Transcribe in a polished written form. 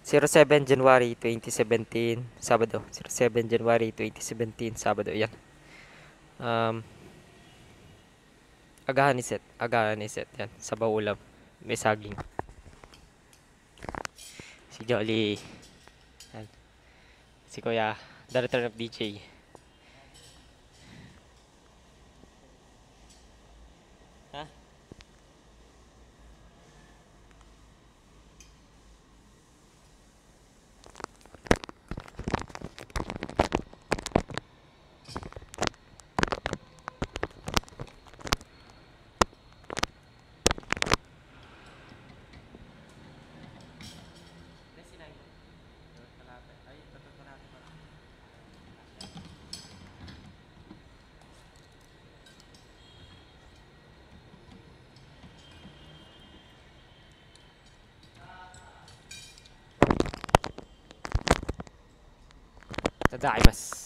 07 January 2017, Sabado. 07 January 2017, Sabado. Yan. Agahan ni Seth. Agahan ni Seth. Yan. Sabaw ulam. May saging. Si Jolly. Yan. Si Kuya. The Return of DJ. Ha? Tadaimasu.